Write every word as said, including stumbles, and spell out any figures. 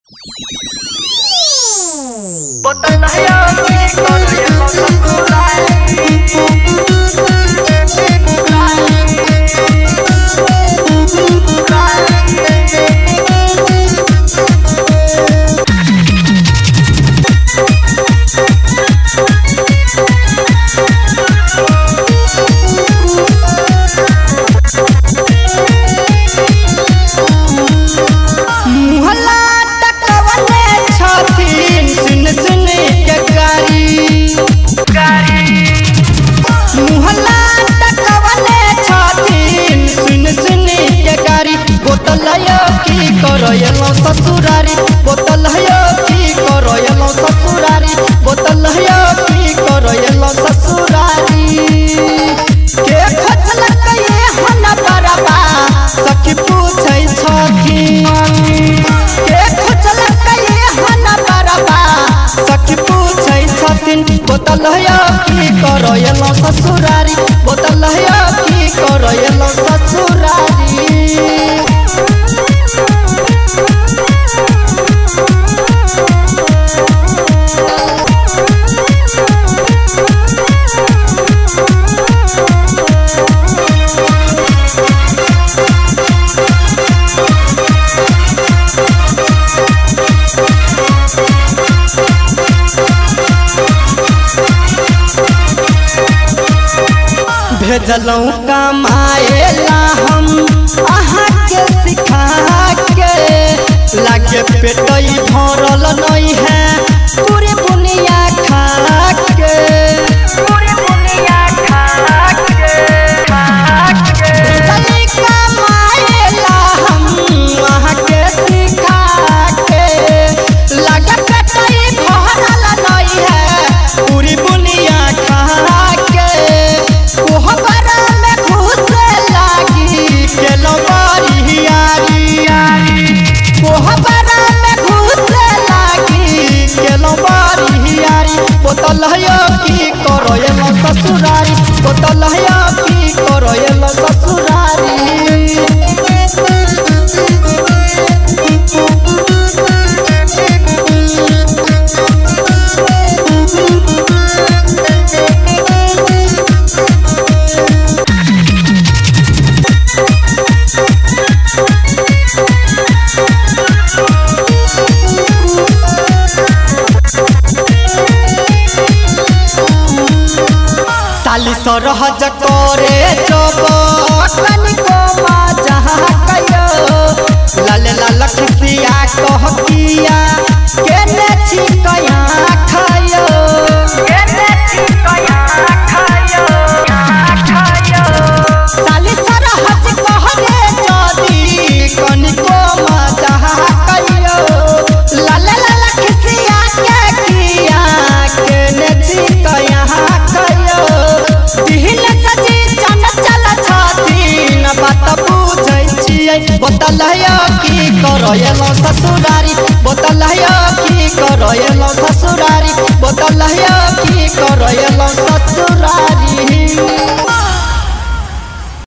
ससुरारी बोतल है की करो येलो ससुरारी बोतल है की करो येलो ससुरारी के खचल कए हन बरबा सखी पूछै छथि के खचल कए हन बरबा सखी पूछै छथिन बोतल है की करो येलो ससुरारी बोतल है की करो येलो ससुरारी। भेजलूँ कमाएला हम अहाँ के सिखा के लागे पेटई भरल नहीं है पूरी बुनिया खा के पूरी बुनिया खा के भेजली कमाएला हम अहाँ के सिखा के लागे पेटई भरल नहीं है पूरी बुनिया खा के कोहबरा में घुस लागी के लबारी यारी कोहबरा में घुस लागी के लबारी यारी बोतल है की करो येलो ससुरारी बोतल है की करो येलो ससुरारी। साली सरह जकोरे जब कनिको मजा कयो लाले लाल खिसिया कह किया केने छी कया खायो केने छी कया खायो खायो साली सरह जकोरे जदी कनिको मजा कयो लाले लाल खिसिया के किया केने छी कया खायो दिल सजी जन चल छथिन बात पूछै छियै बोतल है की करो येलो ससुरारी बोतल है की करो येलो ससुरारी बोतल है की करो येलो ससुरारी।